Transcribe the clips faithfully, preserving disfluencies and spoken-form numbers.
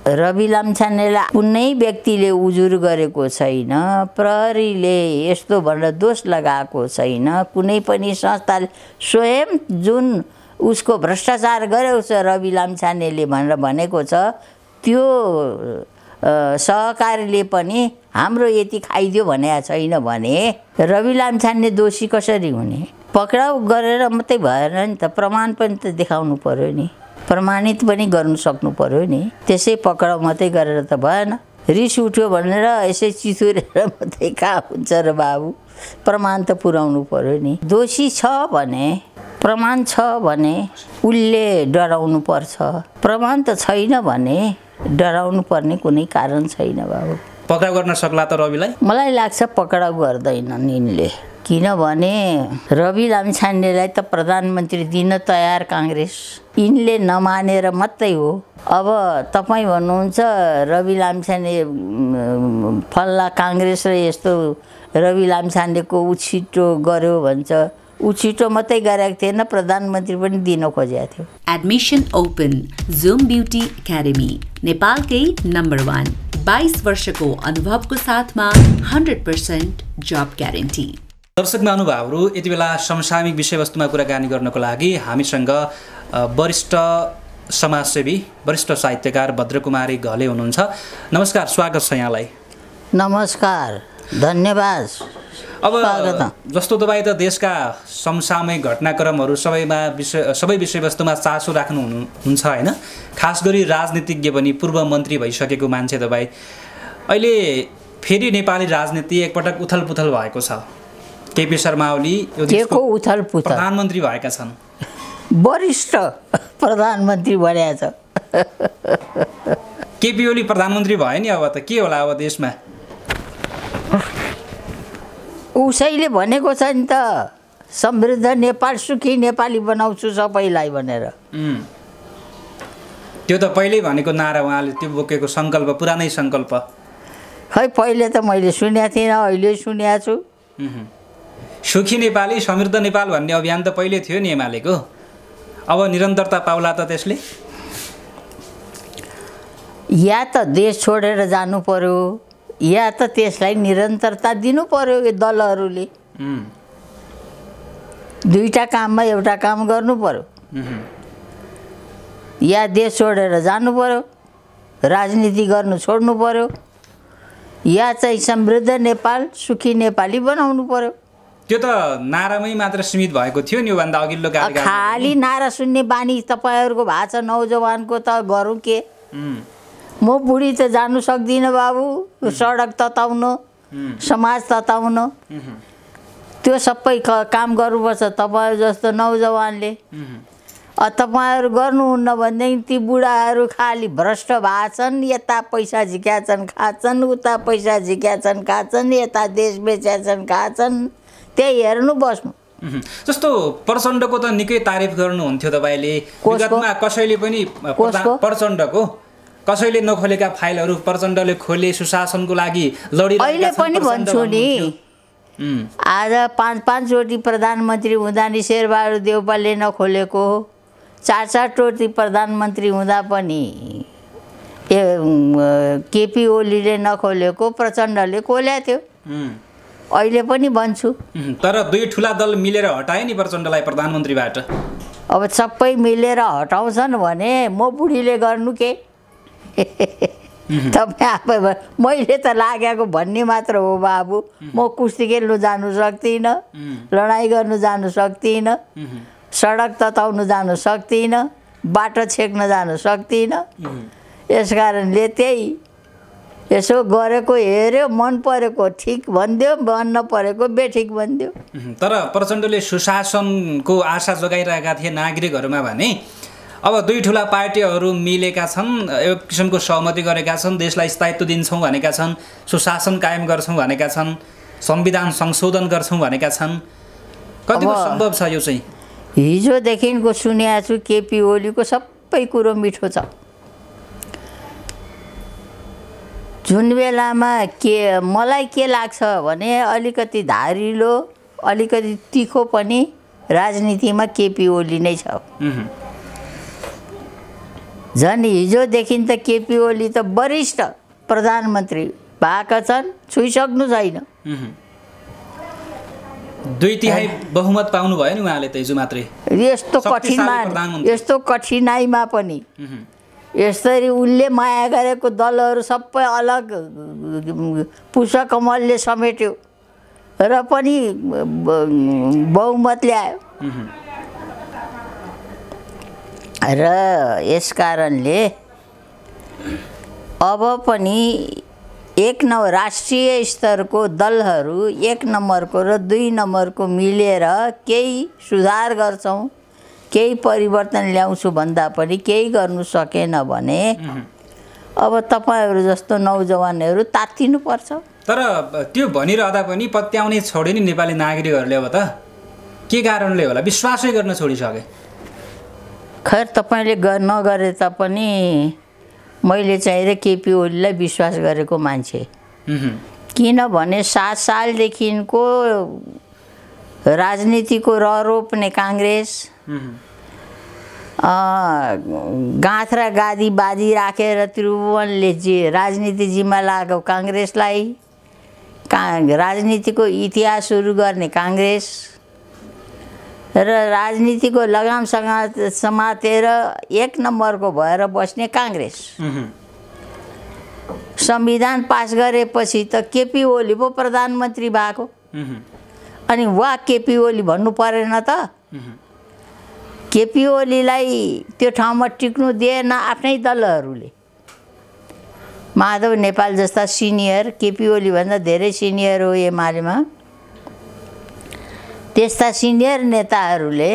रवि लामिछानेलाई कुनै व्यक्तिले उजुर गरेको छैन, प्रहरीले यस्तो भनेर दोष लगाएको छैन, कुनै पनि संस्थाले स्वयं जुन उसको भ्रष्टाचार गरेको छ रवि लामिछानेले भनेर भनेको छ, त्यो सहकारीले पनि हाम्रो यति खाइदियो भनेको छैन भने रवि लामिछाने दोषी कसरी हुने? पक्राउ गरेर मात्रै भएन नि त, प्रमाण पनि त देखाउनु पर्यो नि, प्रमाणित पनि गर्नु सक्नु पर्यो नि। त्यसै पक्राउ मात्रै गरेर त भएन। रिस उठ्यो भनेर यसै चितुरेर मात्रै कहाँ हुन्छ र बाबु? प्रमाण त पुर्याउनु पर्यो नि। दोषी छ भने, प्रमाण छ भने उसले डराउनु पर्छ, प्रमाण त छैन भने डराउनु पर्ने कुनै कारण छैन बाबु। पक्राउ गर्न सक्ला त रविलाई? मलाई लाग्छ पक्राउ गर्दैनन् यिनले, किनभने रवि लामिछानेलाई त प्रधानमन्त्री दिन तयार काङ्ग्रेस, यिनले नमानेर मात्रै हो। अब तपाईँ भन्नुहुन्छ रवि लामिछाने फल्ला काङ्ग्रेसले यस्तो रवि लामिछानेको उछिटो गर्यो भन्छ, उछिटो मात्रै गरेको थिएन, प्रधानमन्त्री पनि दिन खोजेको थियो। Admission open Zoom beauty academy, नेपालकै नम्बर वान, बाइस वर्षको अनुभवको साथमा हन्ड्रेड पर्सेन्ट जब ग्यारेन्टी। दर्शक महानुभावहरू, यति बेला समसामयिक विषयवस्तुमा कुराकानी गर्नको लागि हामीसँग वरिष्ठ समाजसेवी, वरिष्ठ साहित्यकार भद्रकुमारी घले हुनुहुन्छ। नमस्कार, स्वागत छ यहाँलाई। नमस्कार, धन्यवाद। अब जस्तो तपाईँ त देशका समसामयिक घटनाक्रमहरू सबैमा विषय सबै विषयवस्तुमा चासो राख्नु हुन्छ होइन? खास गरी राजनीतिज्ञ पनि, पूर्व मन्त्री भइसकेको मान्छे तपाईँ। अहिले फेरि नेपाली राजनीति एकपटक उथलपुथल भएको छ। केपी शर्मा ओली यो देशको उथलपुथल प्रधानमन्त्री भएका छन्, वरिष्ठ प्रधानमन्त्री बनेको छ। केपी ओली प्रधानमन्त्री भयो नि, अब त के होला अब देशमा? उसैले भनेको छ नि त, समृद्ध नेपाल, सुखी नेपाली बनाउँछु सबैलाई भनेर। त्यो त पहिल्यै भनेको नारा, उहाँले त्यो बोकेको सङ्कल्प, पुरानै सङ्कल्प। खै पहिले त मैले सुनेको थिइनँ, अहिले सुनेको छु। सुखी नेपाली, समृद्ध नेपाल भन्ने अभियान त पहिले थियो नि एमालेको, अब निरन्तरता पाउला त त्यसले? या त देश छोडेर जानु पर्यो, या त त्यसलाई निरन्तरता दिनु पर्यो यो दलहरूले। दुईटा काममा एउटा काम गर्नु पर्यो। या देश छोडेर जानु पर्यो, राजनीति गर्नु छोड्नु पर्यो, या चाहिँ समृद्ध नेपाल, सुखी नेपाली बनाउनु पर्यो। त्यो त नारामै मात्र सीमित भएको थियो नि योभन्दा अघिल्लो कार्यकाल। खाली नारा सुन्ने बानी तपाईँहरूको भएको छ, नौजवानको त गरौँ के? म बुढी त जानु सक्दिनँ बाबु, सडक तताउन, समाज तताउन, त्यो सबै काम गर्नुपर्छ तपाईँ जस्तो नौजवानले। तपाईँहरू गर्नुहुन्न भनेदेखि ती बुढाहरू खालि भ्रष्ट भएछन्, यता पैसा झिक्याछन् खाछन्, उता पैसा झिक्याछन् खाछन्, यता देश बेच्याछन् खाछन्, त्यही हेर्नु बस्नु। जस्तो प्रचण्डको त निकै तारिफ गर्नुहुन्थ्यो तपाईँले, विगतमा कसैले पनि प्रचण्डको कसैले नखोलेका फाइलहरू प्रचण्डले खोले, सुशासनको लागि लडिरहेका छन्। अहिले पनि भन्छु नि, आज पाँच पाँचचोटि प्रधानमन्त्री हुँदा नि शेरबहादुर देउपाले नखोलेको, चार चारचोटि प्रधानमन्त्री हुँदा पनि केपी ओलीले नखोलेको प्रचण्डले खोलेको थियो। अहिले पनि भन्छु। तर दुई ठुला दल मिलेर हटाए नि प्रचण्डलाई प्रधानमन्त्रीबाट। अब सबै मिलेर हटाउँछन् भने म बुढीले गर्नु के? तपाईँ आफै मैले त लागेको भन्ने मात्र हो बाबु। म कुस्ती खेल्नु जानु सक्दिनँ, लडाइँ गर्नु जानु सक्दिनँ, सडक तताउनु जानु सक्दिनँ, बाटो छेक्न जानु सक्दिनँ। यस कारणले त्यही यसो गरेको हेऱ्यो, मन परेको ठिक भनिदियो, मन नपरेको बेठिक भनिदियो। तर प्रचण्डले सुशासनको आशा जगाइरहेका थिए नागरिकहरूमा भने अब दुई ठुला पार्टीहरू मिलेका छन्, एक किसिमको सहमति गरेका छन्, देशलाई स्थायित्व दिन्छौँ भनेका छन्, सुशासन कायम गर्छौँ भनेका छन्, संविधान संशोधन गर्छौँ भनेका छन्। कतिको सम्भव छ यो चाहिँ? हिजोदेखिको सुनेको छु केपी ओलीको सबै कुरो मिठो छ। जुन बेलामा के मलाई के लाग्छ भने अलिकति धारिलो, अलिकति तिखो पनि राजनीतिमा केपी ओली नै छ। झन् हिजोदेखि त केपी ओली त वरिष्ठ प्रधानमन्त्री भएका छन्, छुइसक्नु छैन। दुई तिहाई बहुमत पाउनु भयो नि उहाँले त हिजो मात्रै। यस्तो कठिनमा यस्तो कठिनाइमा पनि यसरी उनले माया गरेको दलहरू सबै अलग पुष्पकमलले समेट्यो र पनि बहुमत ल्यायो। र यस कारणले अब पनि एक नम्बर राष्ट्रिय स्तरको दलहरू एक नम्बरको र दुई नम्बरको मिलेर केही सुधार गर्छौँ, केही परिवर्तन ल्याउँछु भन्दा पनि केही गर्नु सकेन भने अब तपाईँहरू जस्तो नौजवानहरू तात्तिनुपर्छ। तर त्यो भनिरहँदा पनि पत्याउने छोडे नि नेपाली नागरिकहरूले अब त के कारणले होला विश्वासै गर्न छोडिसके। खैर तपाईँले नगरे तापनि मैले चाहिँ केपी ओलीलाई विश्वास गरेको मान्छे, किनभने सात सालदेखिको राजनीतिको र रोप्ने काङ्ग्रेस, गाँथ र गादी बाजी राखेर त्रिभुवनले जे राजनीति जिम्मा लागेको काङ्ग्रेसलाई, का राजनीतिको इतिहास सुरु गर्ने काङ्ग्रेस र राजनीतिको लगाम समातेर एक नम्बरको भएर बस्ने काङ्ग्रेस, संविधान पास गरेपछि त केपी ओली पो प्रधानमन्त्री भएको, अनि वा केपी ओली भन्नु परेन त। केपी ओलीलाई त्यो ठाउँमा टिक्नु दिएन आफ्नै दलहरूले। माधव नेपाल जस्ता सिनियर, केपी ओलीभन्दा धेरै सिनियर हो एमालेमा, त्यस्ता सिनियर नेताहरूले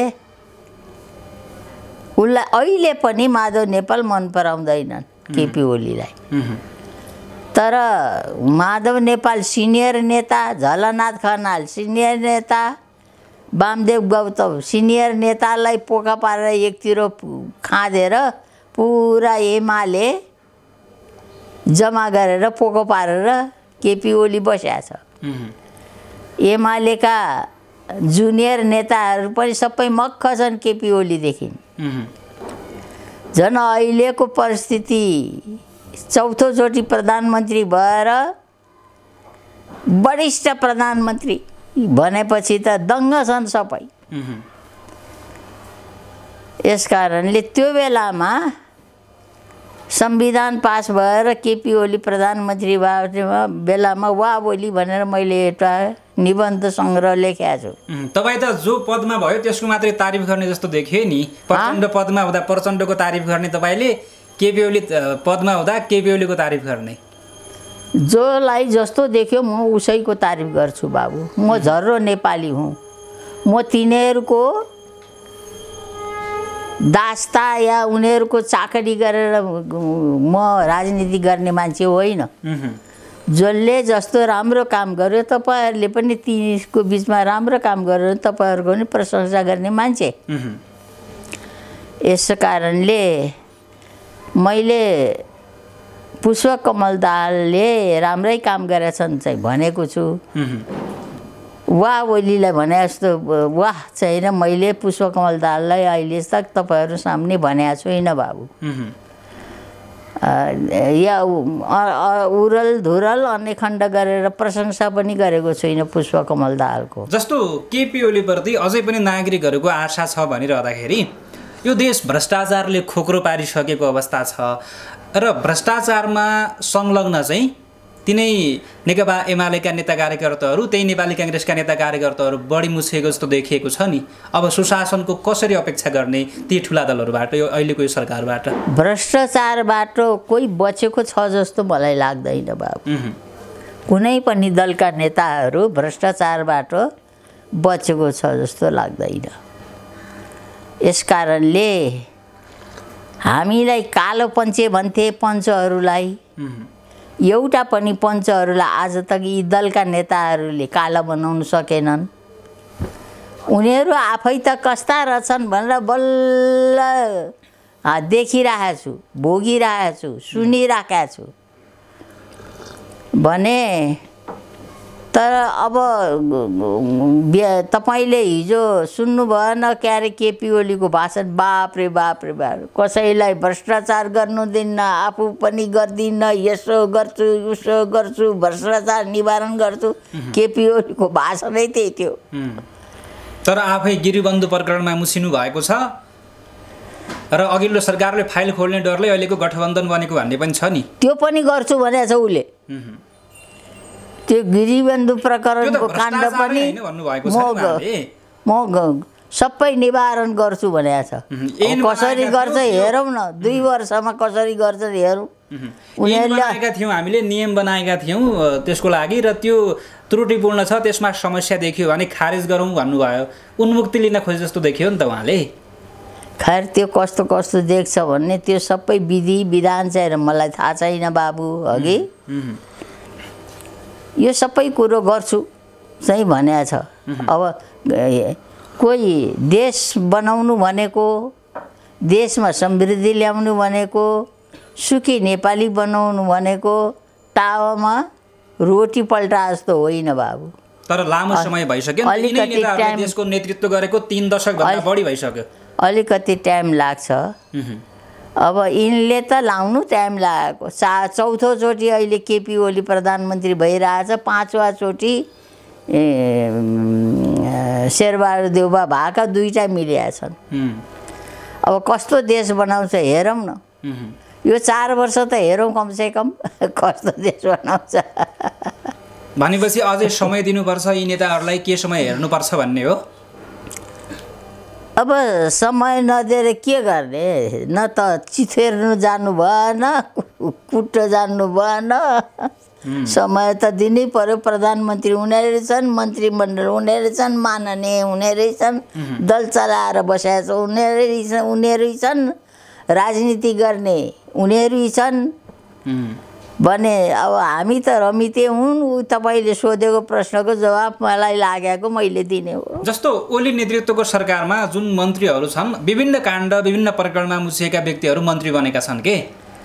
उसलाई अहिले पनि माधव नेपाल मन पराउँदैनन् केपी ओलीलाई। तर माधव नेपाल सिनियर नेता, झलनाथ खनाल सिनियर नेता, वामदेव गौतम सिनियर नेतालाई पोका पारेर एकतिर खाँदेर पुरा एमाले जम्मा गरेर पोको पारेर केपी ओली बसेको छ। एमालेका जुनियर नेताहरू पनि सबै मक्ख छन् केपी ओलीदेखि। झन् अहिलेको परिस्थिति चौथोचोटि प्रधानमन्त्री भएर वरिष्ठ प्रधानमन्त्री भनेपछि त दङ्ग छन् सबै। यस कारणले त्यो बेलामा संविधान पास भएर केपी ओली प्रधानमन्त्री भएको बेलामा वा बोली भनेर मैले एउटा निबन्ध सङ्ग्रह लेखेको छु। तपाईँ त जो पदमा भयो त्यसको मात्रै तारिफ गर्ने जस्तो देखियो नि। प्रचण्ड पदमा हुँदा प्रचण्डको तारिफ गर्ने तपाईँले, केपी ओली पदमा हुँदा केपी ओलीको तारिफ गर्ने। जोलाई जस्तो देख्यो म उसैको तारिफ गर्छु बाबु। म झर्रो नेपाली हुँ। म तिनीहरूको दास्ता या उनीहरूको चाकरी गरेर म राजनीति गर्ने मान्छे होइन। जसले जस्तो राम्रो काम गर्यो तपाईँहरूले पनि तिनीको बिचमा राम्रो काम गरेर तपाईँहरूको पनि प्रशंसा गर्ने मान्छे। यस कारणले मैले पुष्पकमल दाहालले राम्रै काम गरेछन् चाहिँ भनेको छु। वाह ओलीलाई भने जस्तो वाह छैन मैले पुष्पकमल दाहाललाई अहिले तक तपाईँहरू सामने भनेको छुइनँ बाबु। या उरल धुरल अनेखण्ड गरेर प्रशंसा पनि गरेको छुइनँ पुष्पकमल दाहालको। जस्तो केपी ओलीप्रति अझै पनि नागरिकहरूको आशा छ भनिरहँदाखेरि यो देश भ्रष्टाचारले खोक्रो पारिसकेको अवस्था छ र भ्रष्टाचारमा संलग्न चाहिँ तिनै नेकपा एमालेका नेता कार्यकर्ताहरू, त्यही नेपाली काङ्ग्रेसका नेता कार्यकर्ताहरू बढी मुछेको जस्तो देखिएको छ नि। अब सुशासनको कसरी अपेक्षा गर्ने ती ठुला दलहरूबाट, यो अहिलेको यो सरकारबाट? भ्रष्टाचारबाट कोही बचेको छ जस्तो मलाई लाग्दैन बाबु। कुनै पनि दलका नेताहरू भ्रष्टाचारबाट बचेको छ जस्तो लाग्दैन। यस कारणले हामीलाई कालो पञ्चे भन्थे पञ्चहरूलाई, एउटा पनि पञ्चहरूलाई आज तक यी दलका नेताहरूले काला बनाउन सकेनन्। उनीहरू आफै त कस्ता रहेछन् भनेर बल्ल देखिरहेको छु, भोगिरहेको छु, सुनिरहेको छु भने तर अब तपाईँले हिजो सुन्नु भएन क्यारे केपी ओलीको भाषण बाप रे बाप रे बाप कसैलाई भ्रष्टाचार गर्नु दिन्न आफू पनि गर्दिनँ यसो गर्छु उसो गर्छु भ्रष्टाचार निवारण गर्छु केपी ओलीको भाषणै त्यही थियो तर आफै गिरिबन्धु प्रकरणमा मुसिनु भएको छ र अघिल्लो सरकारले फाइल खोल्ने डरले अहिलेको गठबन्धन बनेको भन्ने पनि छ नि त्यो पनि गर्छु भनेको छ उसले त्यो गिरिबन्धु प्रकरणको काण्ड पनि म म सबै निवारण गर्छु भनेको छ कसरी गर्छ हेरौँ न दुई वर्षमा कसरी गर्छ हेरौँ उनीहरूले बनाएका थियौँ हामीले नियम बनाएका थियौँ त्यसको लागि र त्यो त्रुटिपूर्ण छ त्यसमा समस्या देखियो भने खारेज गरौँ भन्नुभयो उन्मुक्ति लिन खोजे जस्तो देखियो नि त उहाँले खैर त्यो कस्तो कस्तो देख्छ भन्ने त्यो सबै विधि विधान चाहिँ मलाई थाहा छैन बाबु अघि यो सबै कुरो गर्छु चाहिँ भनेको छ अब कोही देश बनाउनु भनेको देशमा समृद्धि ल्याउनु भनेको सुखी नेपाली बनाउनु भनेको टावामा रोटी पल्टा जस्तो होइन बाबु तर लामो समय भइसक्यो अलिकति टाइम देशको नेतृत्व गरेको तीन दशकभन्दा बढी भइसक्यो अलिकति टाइम लाग्छ अब यिनले त लाउनु टाइम लागेको चा चौथोचोटि अहिले केपी ओली प्रधानमन्त्री भइरहेछ पाँचवा चोटि शेरबहादुर देउबा भएका दुईवटा मिलेका छन् अब कस्तो देश बनाउँछ हेरौँ न यो चार वर्ष त हेरौँ कमसेकम कस्तो देश बनाउँछ भनेपछि अझै समय दिनुपर्छ यी नेताहरूलाई के समय हेर्नुपर्छ भन्ने हो अब समय नदिएर के गर्ने न त चिथेर्नु जानु भएन कुट्ट जानु भएन समय त दिनै पर्यो प्रधानमन्त्री हुने रहेछन् मन्त्रीमण्डल हुने रहेछन् माननीय हुने रहेछन् दल चलाएर बसेका छ उनीहरू उनीहरू छन् राजनीति गर्ने उनीहरू छन् भने अब हामी त रमिते हुन् ऊ तपाईँले सोधेको प्रश्नको जवाब मलाई लागेको मैले दिने हो जस्तो ओली नेतृत्वको सरकारमा जुन मन्त्रीहरू छन् विभिन्न काण्ड विभिन्न प्रकरणमा मुछिएका व्यक्तिहरू मन्त्री बनेका छन् के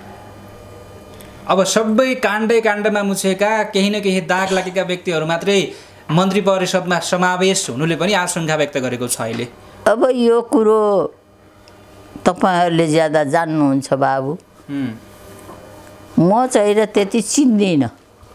अब सबै काण्डै काण्डमा मुछिएका केही न केही दाग लागेका व्यक्तिहरू मात्रै मन्त्री परिषदमा समावेश हुनुले पनि आशंका व्यक्त गरेको छ अहिले अब यो कुरो तपाईँहरूले ज्यादा जान्नुहुन्छ बाबु म चाहिँ र त्यति चिन्दिनँ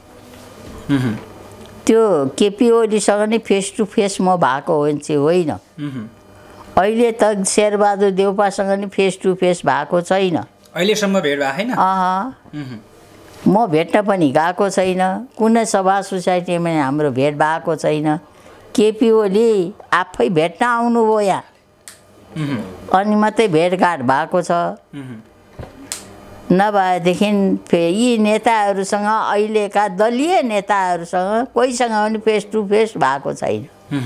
त्यो केपी ओलीसँग नै फेस टु फेस म भएको चाहिँ होइन अहिले त शेरबहादुर देउपासँग नि फेस टु फेस भएको छैन अहिलेसम्म भेट भएको छैन अँ म भेट्न पनि गएको छैन कुनै सभा सोसाइटीमा हाम्रो भेट भएको छैन केपी ओली आफै भेट्न आउनुभयो यहाँ अनि मात्रै भेटघाट भएको छ नभएदेखि यी नेताहरूसँग अहिलेका दलीय नेताहरूसँग कोहीसँग पनि फेस टु फेस भएको छैन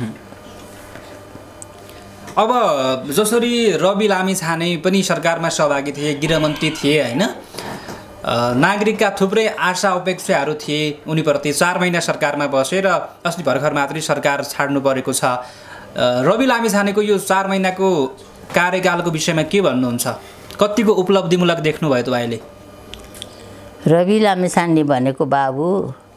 अब जसरी रवि लामिछाने पनि सरकारमा सहभागी थिए गृहमन्त्री थिए होइन नागरिकका थुप्रै आशा अपेक्षाहरू थिए उनीप्रति चार महिना सरकारमा बसे र अस्ति भर्खर मात्रै सरकार छाड्नु परेको छ रवि लामिछानेको यो चार महिनाको कार्यकालको विषयमा के भन्नुहुन्छ कतिको उपलब्धिमूलक देख्नुभयो तपाईँले रवि लामिछाने भनेको बाबु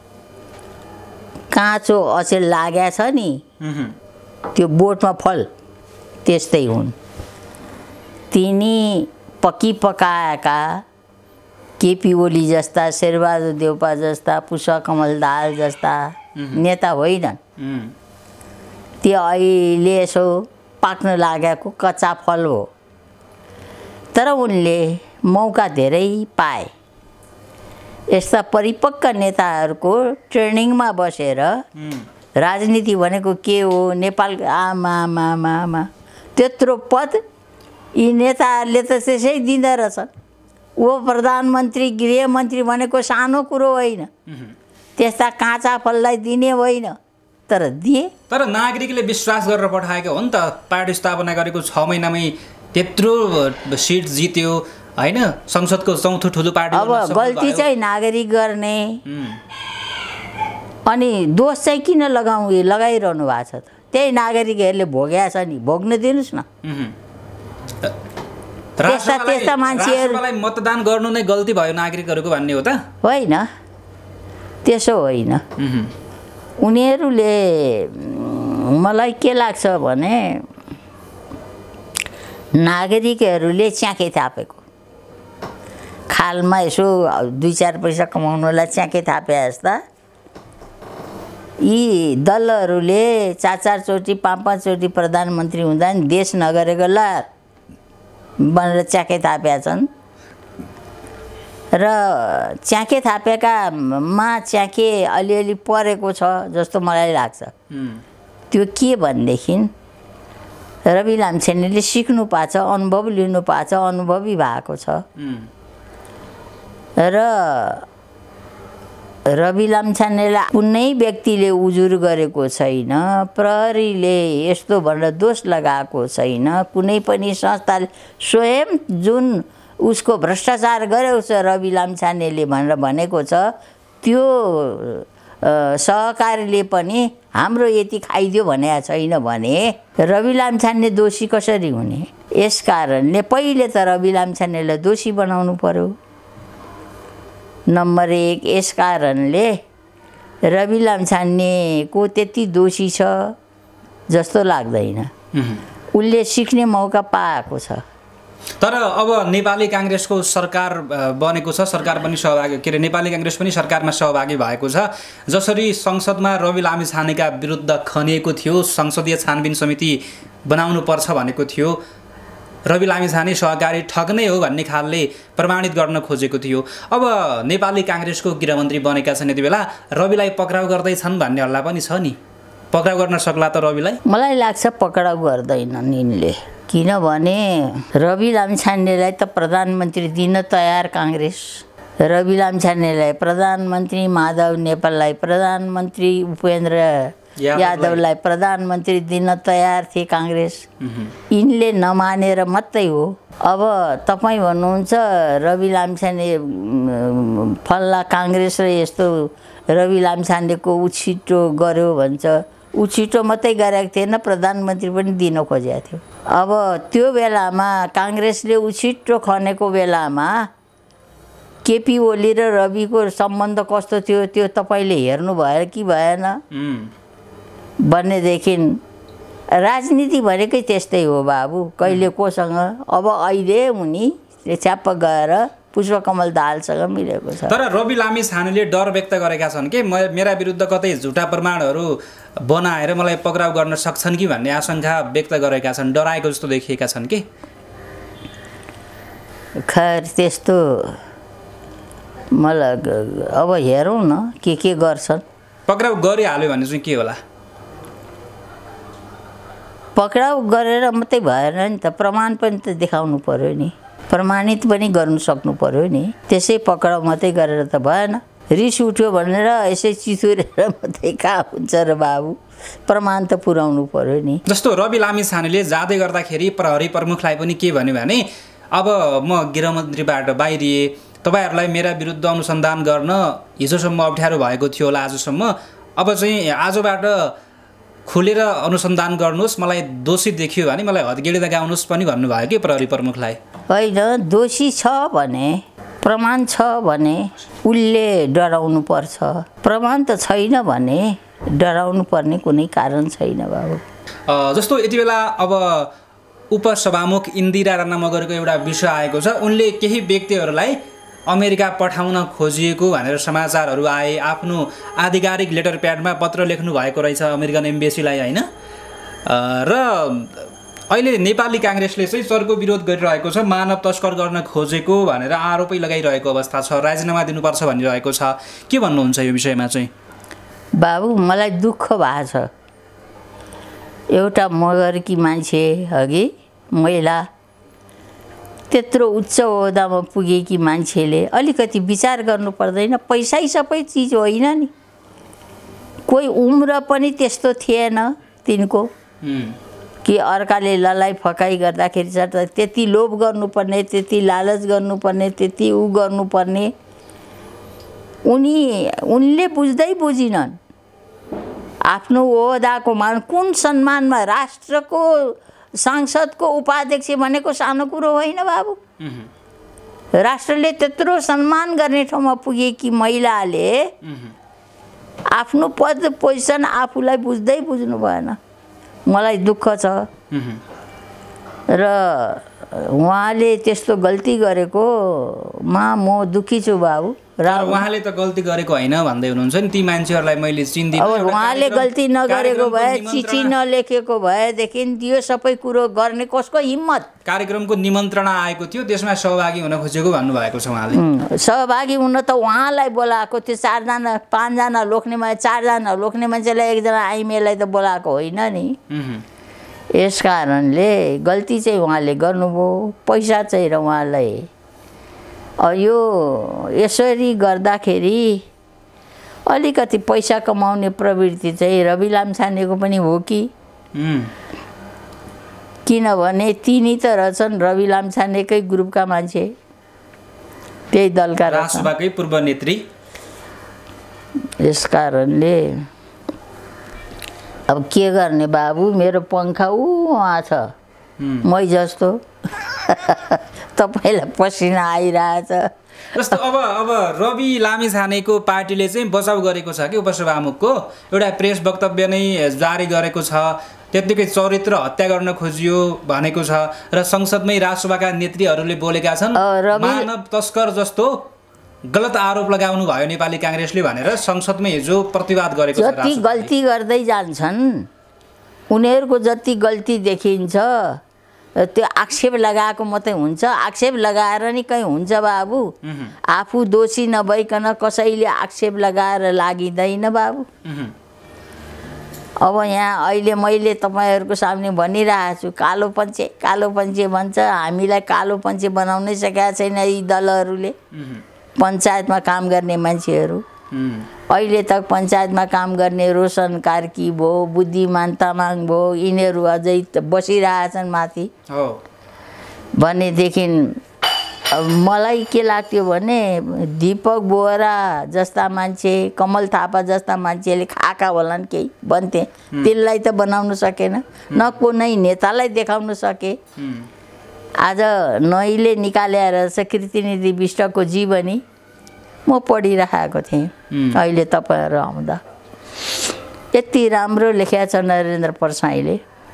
काँचो अचेल लागेको छ नि त्यो बोटमा फल त्यस्तै हुन् तिनी पकी पकाएका केपी ओली जस्ता शेरबहादुर देउपा जस्ता पुष्पकमल दाहाल जस्ता नेता होइनन् त्यो अहिले यसो पाक्न लागेको कच्चा फल हो तर उनले मौका धेरै पाए यस्ता परिपक्व नेताहरूको ट्रेनिङमा बसेर राजनीति भनेको के हो नेपाल आमा आमा आमा त्यत्रो पद यी नेताहरूले त त्यसै दिँदो रहेछन् ओ प्रधानमन्त्री गृहमन्त्री भनेको सानो कुरो होइन त्यस्ता काँचा फललाई दिने होइन तर दिए तर नागरिकले विश्वास गरेर पठाएको हो नि त पार्टी स्थापना गरेको छ महिनामै त्यत्रो सिट जित्यो होइन संसदको चौथो ठुलो पार्टी अब गल्ती चाहिँ नागरिक गर्ने अनि दोष चाहिँ किन लगाउ लगाइरहनु भएको छ त त्यही नागरिकहरूले भोगेको छ नि भोग्न दिनुहोस् न त्यस्ता त्यस्ता मान्छेहरूलाई मतदान गर्नु नै गल्ती भयो नागरिकहरूको भन्ने हो त होइन त्यसो होइन उनीहरूले मलाई के लाग्छ भने नागरिकहरूले च्याके थापेको खालमा यसो दुई चार पैसा कमाउनलाई च्याके थापे जस्ता यी दलहरूले चार चारचोटि पाँच पाँचचोटि प्रधानमन्त्री हुँदा नि देश नगरेको ला भनेर च्याके थापेका छन् र च्याके थापेकामा च्याके अलिअलि परेको छ जस्तो मलाई लाग्छ। त्यो के भनेदेखि रवि लामिछानेले सिक्नु पाछ, अनुभव लिनु पाछ, अनुभवी भएको छ र रवि लामिछानेलाई कुनै व्यक्तिले उजुर गरेको छैन, प्रहरीले यस्तो भनेर दोष लगाएको छैन, कुनै पनि संस्थाले स्वयं जुन उसको भ्रष्टाचार गर्यो छ रवि लामिछानेले भनेर भनेको छ त्यो सहकारीले पनि हाम्रो यति खाइदियो भनेको छैन भने रवि लामिछाने दोषी कसरी हुने? यस कारणले पहिले त रवि लामिछानेलाई दोषी बनाउनु पर्यो नम्बर एक। यस कारणले रवि लामिछानेको त्यति दोषी छ जस्तो लाग्दैन, उसले सिक्ने मौका पाएको छ। तर अब नेपाली काङ्ग्रेसको सरकार बनेको छ, सरकार पनि सहभागी के अरे नेपाली काङ्ग्रेस पनि सरकारमा सहभागी भएको छ। जसरी संसदमा रवि लामिछानेका विरुद्ध खनिएको थियो, संसदीय छानबिन समिति बनाउनु पर्छ भनेको थियो, रवि लामिछाने सहकारी ठग नै हो भन्ने खालले प्रमाणित गर्न खोजेको थियो। अब नेपाली काङ्ग्रेसको गृहमन्त्री बनेका छन्, यति बेला रविलाई पक्राउ गर्दैछन् भन्ने हल्ला पनि छ नि, पक्राउ गर्न सक्ला त रविलाई? मलाई लाग्छ पक्राउ गर्दैनन् यिनले, किनभने रवि लामिछानेलाई त प्रधानमन्त्री दिन तयार काङ्ग्रेस, रवि लामिछानेलाई प्रधानमन्त्री, माधव नेपाललाई प्रधानमन्त्री, उपेन्द्र यादवलाई प्रधानमन्त्री दिन तयार थिए काङ्ग्रेस। यिनले नमानेर मात्रै हो। अब तपाईँ भन्नुहुन्छ रवि लामिछाने फल्ला काङ्ग्रेसले यस्तो रवि लामिछानेको उछिटो गर्यो भन्छ, उछिटो मात्रै गरेको थिएन, प्रधानमन्त्री पनि दिन खोजेको थियो। अब त्यो बेलामा काङ्ग्रेसले उछिटो खनेको बेलामा केपी ओली र रविको सम्बन्ध कस्तो थियो त्यो तपाईँले हेर्नु भयो कि भएन भनेदेखि राजनीति भनेकै त्यस्तै हो बाबु, कहिले कोसँग। अब अहिले उनी च्याप्प गएर पुष्पकमल दाहालसँग मिलेको छ। तर रवि लामिछानेले डर व्यक्त गरेका छन् कि मेरा विरुद्ध कतै झुटा प्रमाणहरू बनाएर मलाई पक्राउ गर्न सक्छन् कि भन्ने आशंका व्यक्त गरेका छन्, डराएको जस्तो देखिएका छन् कि। खैर त्यस्तो मलाई अब हेरौँ न के के गर्छन्। पक्राउ गरिहाल्यो भने चाहिँ के होला? पक्राउ गरेर मात्रै भएन नि त, प्रमाण पनि त देखाउनु पर्यो नि, प्रमाणित पनि गर्नु सक्नु पर्यो नि। त्यसै पक्राउ मात्रै गरेर त भएन। रिस उठ्यो भनेर यसै चितुरेर मात्रै कहाँ हुन्छ र बाबु, प्रमाण त पुर्याउनु पर्यो नि। जस्तो रवि लामिछानेले जाँदै गर्दाखेरि प्रहरी प्रमुखलाई पनि के भन्यो भने अब म गृहमन्त्रीबाट बाहिरिए, तपाईँहरूलाई मेरा विरुद्ध अनुसन्धान गर्न हिजोसम्म अप्ठ्यारो भएको थियो होला आजसम्म, अब चाहिँ आजबाट खुलेर अनुसन्धान गर्नुहोस्, मलाई दोषी देखियो भने मलाई हदगेडी लगाउनुहोस् पनि भन्नुभयो कि प्रहरी प्रमुखलाई। होइन, दोषी छ भने, प्रमाण छ भने उसले डराउनु पर्छ, प्रमाण त छैन भने डराउनु पर्ने कुनै कारण छैन बाबु। जस्तो यति बेला अब उपसभामुख इन्दिरा राणा मगरको एउटा विषय आएको छ, उनले केही व्यक्तिहरूलाई अमेरिका पठाउन खोजिएको भनेर समाचारहरू आए, आफ्नो आधिकारिक लेटर प्याडमा पत्र लेख्नु भएको रहेछ अमेरिकन एम्बेसीलाई, होइन? र अहिले नेपाली काङ्ग्रेसले चाहिँ सरको विरोध गरिरहेको छ, मानव तस्कर गर्न खोजेको भनेर आरोपै लगाइरहेको अवस्था छ, राजीनामा दिनुपर्छ भनिरहेको छ। के भन्नुहुन्छ यो विषयमा चाहिँ? बाबु मलाई दुःख भएको छ, एउटा मगरकी मान्छे अघि महिला त्यत्रो उच्च ओहदामा पुगेकी मान्छेले अलिकति विचार गर्नु पर्दैन? पैसै सबै चिज होइन नि, कोही उम्र पनि त्यस्तो थिएन तिनको कि अर्काले ललाई फकाइ गर्दाखेरि चाहिँ त्यति लोभ गर्नुपर्ने, त्यति लालच गर्नुपर्ने, त्यति उ गर्नुपर्ने। उनी उनले बुझ्दै बुझिनन् आफ्नो ओहदाको मान, कुन सम्मानमा, राष्ट्रको सांसदको उपाध्यक्ष भनेको सानो कुरो होइन बाबु। राष्ट्रले त्यत्रो सम्मान गर्ने ठाउँमा पुगेकी महिलाले आफ्नो पद पोजिसन आफूलाई बुझ्दै बुझ्नु भएन। मलाई दुःख छ र उहाँले त्यस्तो गल्ती गरेकोमा म दुःखी छु बाबु। र उहाँले त गल्ती गरेको होइन भन्दै हुनुहुन्छ नि, ती मान्छेहरूलाई मैले चिन्दिनँ। अब उहाँले गल्ती नगरेको भए, चिठी नलेखेको भएदेखि यो सबै कुरो गर्ने कसको हिम्मत? कार्यक्रमको निमन्त्रणा आएको थियो, त्यसमा सहभागी हुन खोजेको भन्नुभएको छ उहाँले। सहभागी हुन त उहाँलाई बोलाएको थियो। चारजना पाँचजना लोक्ने मान्छे, चारजना लोक्ने मान्छेलाई एकजना आइमेलाई त बोलाएको होइन नि। यस कारणले गल्ती चाहिँ उहाँले गर्नुभयो, पैसा चाहिँ र उहाँलाई यो यसरी गर्दाखेरि अलिकति पैसा कमाउने प्रवृत्ति चाहिँ रवि लामिछानेको पनि हो कि? किनभने तिनी त रहेछन् रवि लामिछानेकै ग्रुपका मान्छे, त्यही दलका रासपाकै पूर्व नेत्री। यस कारणले अब के गर्ने बाबु, मेरो पङ्खा उहाँ छ मै जस्तो तपाईँलाई पसिना आइरहेछ जस्तो। अब अब रवि लामिछानेको पार्टीले चाहिँ बचाउ गरेको छ कि उपसभामुखको एउटा प्रेस वक्तव्य नै जारी गरेको छ, त्यत्तिकै चरित्र हत्या गर्न खोजियो भनेको छ र संसदमै राजसभाका नेत्रीहरूले बोलेका छन् मानव तस्कर जस्तो गलत आरोप लगाउनु भयो नेपाली काङ्ग्रेसले भनेर संसदमै हिजो प्रतिवाद गरेको छ। जति गल्ती गर्दै जान्छन् उनीहरूको जति गल्ती देखिन्छ त्यो आक्षेप लगाएको मात्रै हुन्छ। आक्षेप लगाएर नि कहीँ हुन्छ बाबु? आफू दोषी नभइकन कसैले आक्षेप लगाएर लागिँदैन बाबु। अब यहाँ अहिले मैले तपाईँहरूको सामने भनिरहेको छु, कालो पञ्चे कालो पञ्चे भन्छ, हामीलाई कालो पञ्चे बनाउनै सकेका छैन यी दलहरूले। पञ्चायतमा काम गर्ने मान्छेहरू अहिले तक पञ्चायतमा काम गर्ने रोशन कार्की भयो, बुद्धिमान तामाङ भयो, यिनीहरू अझै बसिरहेछन् माथि भनेदेखि मलाई के लाग्थ्यो भने दीपक बोहरा जस्ता मान्छे, कमल थापा जस्ता मान्छेले खाएका होलान् केही भन्थे, त्यसलाई त बनाउन सकेन, न कुनै नेतालाई देखाउन सके। आज नैले निकालेर कृतिनिधि विष्टको जीवनी म पढिरहेको थिएँ अहिले तपाईँहरू आउँदा। यति राम्रो लेखेको छ नरेन्द्र परसाईले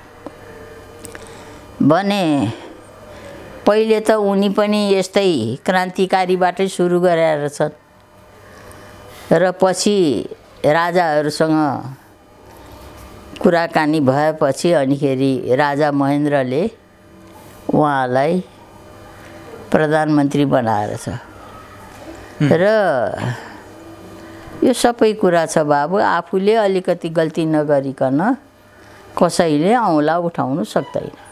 भने पहिले त उनी पनि यस्तै क्रान्तिकारीबाटै सुरु गरेर छन् र पछि राजाहरूसँग कुराकानी भएपछि अनिखेरि राजा महेन्द्रले उहाँलाई प्रधानमन्त्री बनाएर छ र यो सबै कुरा छ बाबु। आफूले अलिकति गल्ती नगरिकन कसैले औँला उठाउनु सक्दैन।